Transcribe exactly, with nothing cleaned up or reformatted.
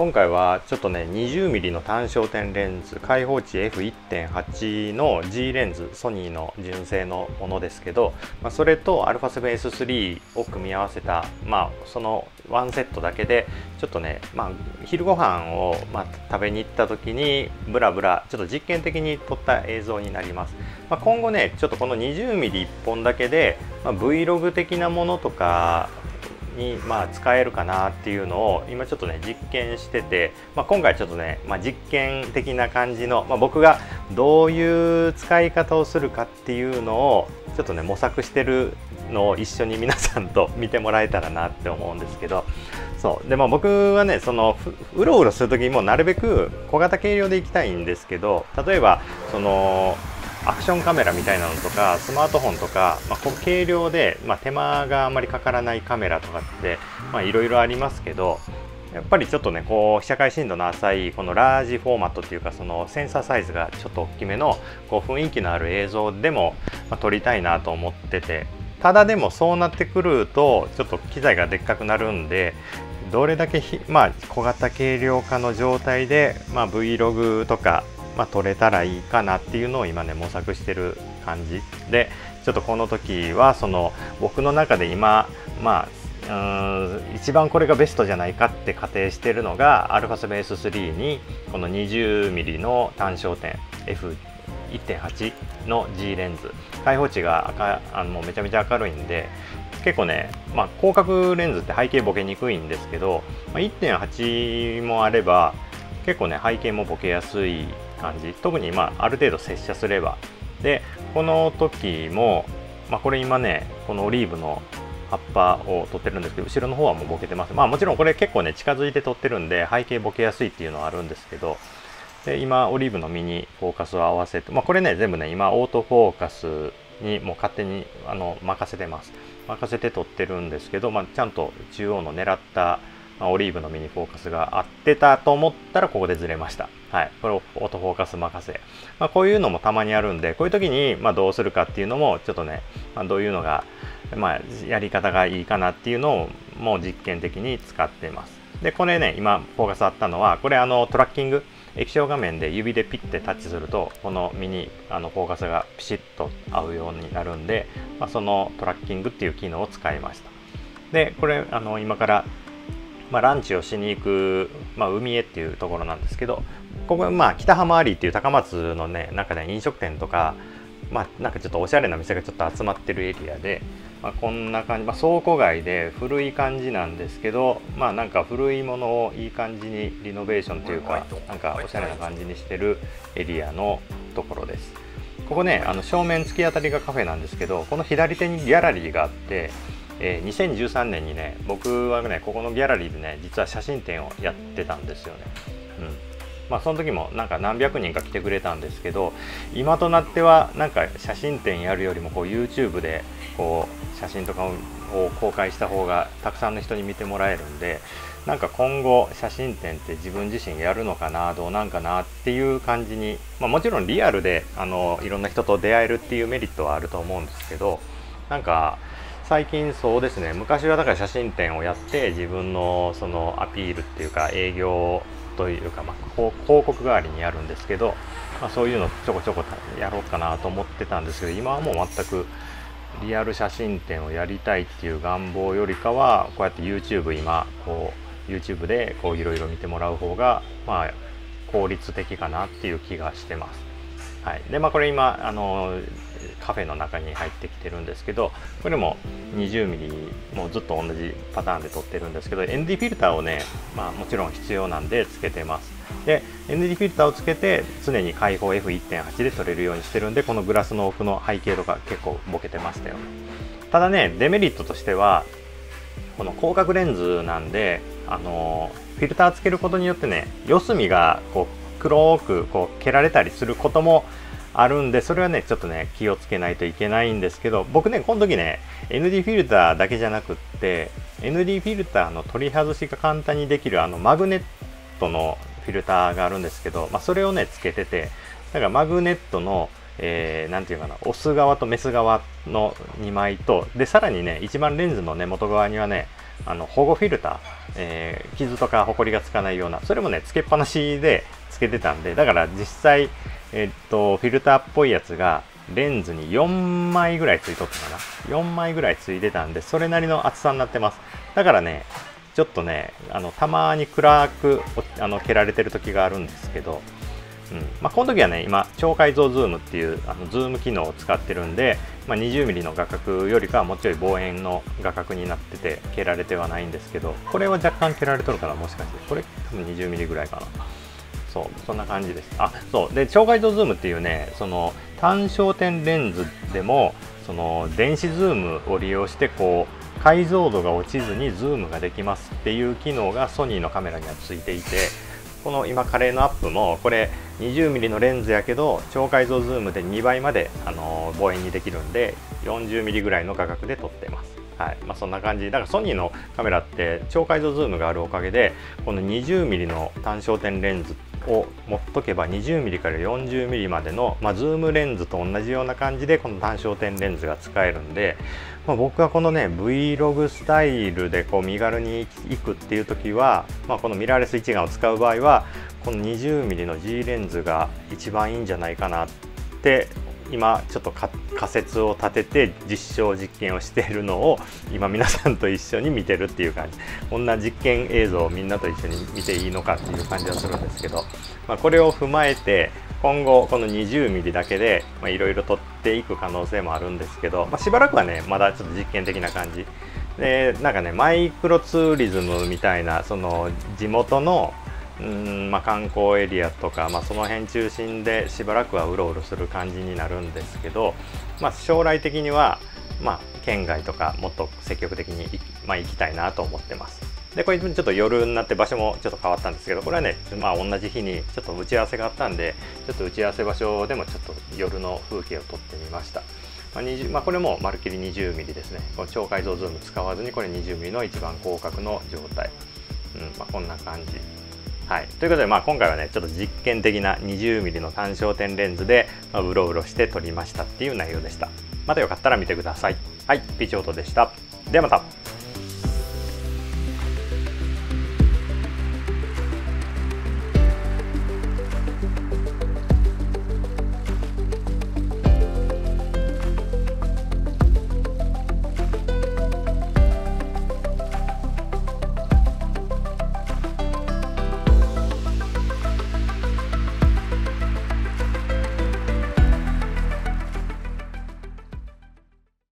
今回はちょっとね にじゅうミリ の単焦点レンズ開放値 エフいってんはち の G レンズ、ソニーの純正のものですけど、まあ、それと α セブンエススリー を組み合わせた、まあ、そのワンセットだけでちょっとね、まあ、昼ご飯をまあ食べに行った時にブラブラちょっと実験的に撮った映像になります。まあ、今後ねちょっとこの にじゅうミリいっぽんだけで、まあ、Vlog 的なものとかにまあ使えるかなっていうのを今ちょっとね実験してて、まあ、今回ちょっとね、まあ、実験的な感じの、まあ、僕がどういう使い方をするかっていうのをちょっとね模索してるのを一緒に皆さんと見てもらえたらなって思うんですけど、そうで、まあ、僕はねそのうろうろする時にもなるべく小型軽量でいきたいんですけど、例えばそのアクションカメラみたいなのとかスマートフォンとか、まあ、こう軽量で、まあ、手間があんまりかからないカメラとかっていろいろありますけど、やっぱりちょっとねこう被写界深度の浅いこのラージフォーマットっていうか、そのセンサーサイズがちょっと大きめのこう雰囲気のある映像でも、まあ、撮りたいなと思ってて、ただでもそうなってくるとちょっと機材がでっかくなるんで、どれだけひ、まあ、小型軽量化の状態で、まあ、Vlog とかまあ、撮れたらいいかなっていうのを今ね模索してる感じで、ちょっとこの時はその僕の中で今まあうーん一番これがベストじゃないかって仮定してるのが α セブンエススリー にこの にじゅうミリ の単焦点 エフいってんはち の G レンズ、開放値が赤あのもうめちゃめちゃ明るいんで結構ね、まあ、広角レンズって背景ボケにくいんですけど、まあ、いってんはち もあれば結構ね背景もボケやすい感じ、特にまあある程度接写すれば。でこの時も、まあ、これ今ねこのオリーブの葉っぱを撮ってるんですけど、後ろの方はもうボケてます。まあもちろんこれ結構ね近づいて撮ってるんで背景ボケやすいっていうのはあるんですけど、で今オリーブの実にフォーカスを合わせて、まあ、これね全部ね今オートフォーカスにもう勝手にあの任せてます任せて撮ってるんですけど、まあ、ちゃんと中央の狙ったまあ、オリーブの実にフォーカスが合ってたと思ったらここでずれました。はい、これをオートフォーカス任せ。まあ、こういうのもたまにあるんで、こういう時にまあどうするかっていうのもちょっとね、まあ、どういうのがまあやり方がいいかなっていうのをもう実験的に使ってます。でこれね今フォーカスあったのはこれあのトラッキング液晶画面で指でピッてタッチするとこの実にあのフォーカスがピシッと合うようになるんで、まあ、そのトラッキングっていう機能を使いました。でこれあの今からまあ、ランチをしに行く、まあ、海へっていうところなんですけど、ここまあ北浜アリーっていう高松のね中で飲食店とか、まあ、なんかちょっとおしゃれな店がちょっと集まってるエリアで、まあ、こんな感じ、まあ、倉庫街で古い感じなんですけど、まあなんか古いものをいい感じにリノベーションというかなんかおしゃれな感じにしてるエリアのところです。ここねあの正面突き当たりがカフェなんですけど、この左手にギャラリーがあって、えー、にせんじゅうさんねんにね僕はねここのギャラリーでね実は写真展をやってたんですよね。うん、まあその時もなんか何百人か来てくれたんですけど、今となってはなんか写真展やるよりもこう YouTube でこう写真とかを公開した方がたくさんの人に見てもらえるんで、なんか今後写真展って自分自身やるのかなどうなんかなっていう感じに、まあ、もちろんリアルであのいろんな人と出会えるっていうメリットはあると思うんですけど、なんか最近そうですね、昔はだから写真展をやって自分のそのアピールっていうか営業というか、まあ、広告代わりにやるんですけど、まあ、そういうのちょこちょこやろうかなと思ってたんですけど、今はもう全くリアル写真展をやりたいっていう願望よりかはこうやって YouTube 今こう YouTube でこういろいろ見てもらう方がまあ効率的かなっていう気がしてます。はい、でまあこれ今あのカフェの中に入ってきてるんですけど、これも にじゅうミリ もうずっと同じパターンで撮ってるんですけど、 エヌディー フィルターをね、まあ、もちろん必要なんでつけてます。で エヌディー フィルターをつけて常に開放 エフいってんはち で撮れるようにしてるんで、このグラスの奥の背景とか結構ボケてましたよね。ただねデメリットとしてはこの広角レンズなんで、あのフィルターつけることによってね四隅がこう黒くこう蹴られたりすることもあるんで、それはねちょっとね気をつけないといけないんですけど、僕ねこの時ね エヌディー フィルターだけじゃなくって エヌディー フィルターの取り外しが簡単にできるあのマグネットのフィルターがあるんですけど、まあ、それをねつけてて、だからマグネットのえー、なんていうかな、オス側とメス側のにまいと、でさらにね一番レンズの根元側にはねあの保護フィルタえー、傷とかホコリがつかないような、それもねつけっぱなしでつけてたんで、だから実際、えー、っとフィルターっぽいやつがレンズによんまいぐらいついとったかな、よんまいぐらいついてたんで、それなりの厚さになってます。だからねちょっとねあのたまに暗くあの蹴られてる時があるんですけど、うんまあ、この時はね今超解像ズームっていうあのズーム機能を使ってるんで、まあ、にじゅうミリの画角よりかはもうちょい望遠の画角になってて蹴られてはないんですけど、これは若干蹴られとるかな、もしかしてこれ多分にじゅうミリぐらいかな。そうそんな感じです。あそうで超解像ズームっていうね、その単焦点レンズでもその電子ズームを利用してこう解像度が落ちずにズームができますっていう機能がソニーのカメラにはついていて、この今カレーのアップもこれにじゅうミリのレンズやけど超解像ズームでにばいまで、あのー、望遠にできるんでよんじゅうミリぐらいの画角で撮ってます。はいまあ、そんな感じだからソニーのカメラって超解像ズームがあるおかげでこのにじゅうミリの単焦点レンズを持っとけばにじゅうミリからよんじゅうミリまでの、まあ、ズームレンズと同じような感じでこの単焦点レンズが使えるんで、まあ、僕はこのね Vlog スタイルでこう身軽に行くっていう時は、まあ、このミラーレス一眼を使う場合はこのにじゅうミリの G レンズが一番いいんじゃないかなって今ちょっと仮説を立てて実証実験をしているのを今皆さんと一緒に見てるっていう感じ、こんな実験映像をみんなと一緒に見ていいのかっていう感じはするんですけど、まあ、これを踏まえて今後このにじゅうミリだけでいろいろ撮っていく可能性もあるんですけど、まあ、しばらくはねまだちょっと実験的な感じで、なんかねマイクロツーリズムみたいなその地元のうんまあ、観光エリアとか、まあ、その辺中心でしばらくはうろうろする感じになるんですけど、まあ、将来的には、まあ、県外とかもっと積極的に、まあ、行きたいなと思ってます。でこれちょっと夜になって場所もちょっと変わったんですけど、これはね、まあ、同じ日にちょっと打ち合わせがあったんでちょっと打ち合わせ場所でもちょっと夜の風景を撮ってみました。まあにじゅうまあ、これもまるっきりにじゅうミリですね。この超解像ズーム使わずにこれにじゅうミリの一番広角の状態、うんまあ、こんな感じ。はい、ということで、まあ、今回はねちょっと実験的なにじゅうミリの単焦点レンズで、まあ、うろうろして撮りましたっていう内容でした。またよかったら見てください。はい、ピチオートでした。ではまた。